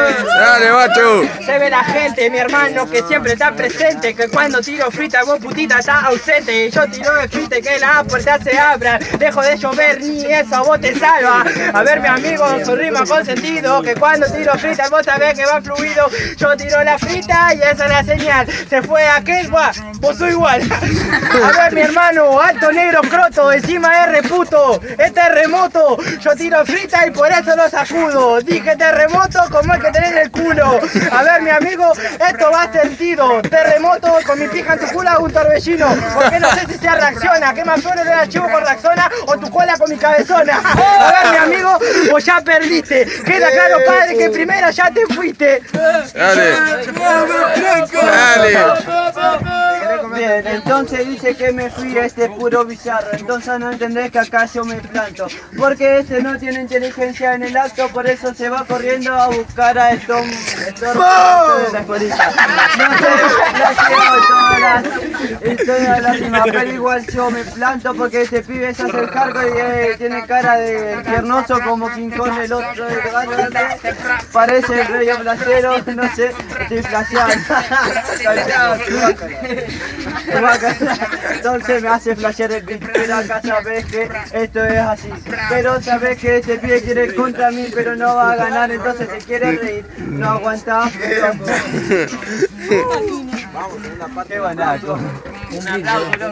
Dale, macho. Se ve la gente, mi hermano, que siempre está presente, que cuando tiro frita vos putita está ausente. Yo tiro de frita y que las puertas se abran. Dejo de llover, ni eso a vos te salva. A ver, mi amigo, su rima con sentido, que cuando tiro frita vos sabés que va fluido. Yo tiro la frita y esa es la señal. Se fue aquel, vos sos igual. A ver, mi hermano, alto negro croto, encima R puto, es terremoto. Yo tiro frita y por eso lo sacudo. Dije terremoto como el que tenés en el culo. A ver, mi amigo, esto va sentido. Terremoto con mi pija en tu culo hago un torbellino. Porque no sé si se reacciona. ¿Qué más suena el archivo con Raxona o tu cola con mi cabezona? A ver, mi amigo, vos ya perdiste. Queda claro, padre, que primero ya te fuiste. Dale. Dale. Bien, entonces dice que me fui a este puro bizarro. Entonces no entendés que acá yo me planto. Porque este no tiene inteligencia en el acto, por eso se va corriendo a buscar a el Tom de la escuelita. No sé, todas las rimas, pero igual yo me planto porque este pibe se hace el cargo y tiene cara de tiernoso como King Kong, el otro de parece el rey placero, no sé, estoy flasheando. Entonces me hace flashear el beat, pero acá sabes que esto es así. Pero sabes que este pibe quiere ir contra mí, pero no va a ganar, entonces se quiere reír. No aguanta. Qué banaco. Un aplauso, loco.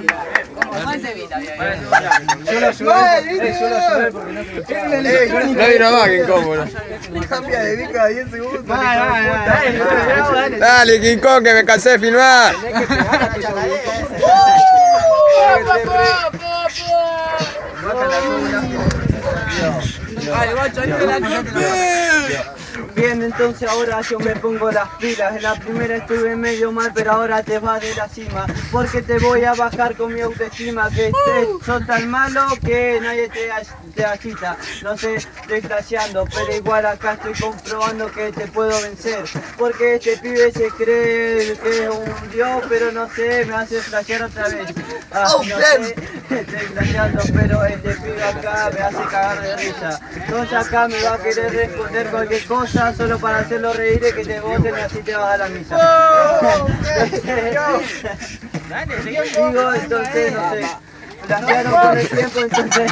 Yo lo ayudé porque No vino más, que incómodo. cambia de vida cada 10 segundos. Dale, King Kong, que me cansé de filmar. Bien, entonces ahora yo me pongo las pilas. En la primera estuve medio mal, pero ahora te vas de la cima. Porque te voy a bajar con mi autoestima. Que sos tan malo que nadie te agita. No sé, estoy flasheando, pero igual acá estoy comprobando que te puedo vencer. Porque este pibe se cree que es un dios, pero no sé, me hace flashear otra vez. No sé, estoy flasheando, pero este pibe acá me hace cagar de risa. Entonces acá me va a querer responder cualquier cosa solo para hacerlo reír y que te voten y así te vas a la misa. Digo, entonces, no sé. Flashearon por el tiempo, entonces,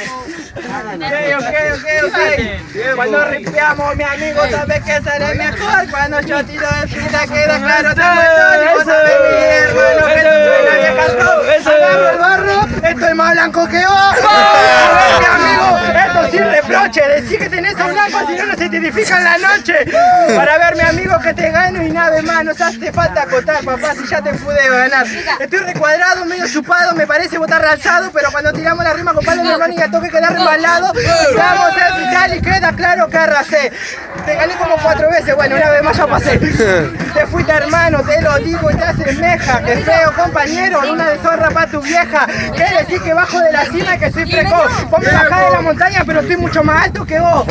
Ok. Cuando ripeamos, mi amigo, sabes que sale mejor. Cuando yo tiro de frita queda claro, te muestro. Y vos sabés, mi hermano, que no soy nadie cantó. Agarro el barro, estoy más blanco que vos. A ver, mi amigo, esto sin reproche. Decí que tenés a un blanco, si no, no se te edifica en la noche. Para ver, mi amigo, que te gano y nada más. No hace falta acotar, papá, si ya te pude ganar. Estoy recuadrado, medio chupado, me parece botar alzado, pero cuando tiramos la rima, compadre, mi hermano, y a toque quedar resbalado. Vamos a final y queda claro que arrasé. Te gané como 4 veces, bueno, una vez más ya pasé. Te fuiste, hermano, te lo digo y te asemeja. Que feo, compañero, una deshonra para tu vieja. ¿Qué decir que bajo de la cima y que soy precoz? Vos me bajás de la montaña, pero estoy mucho más alto que vos.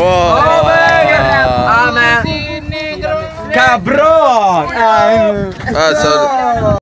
¡Cabrón!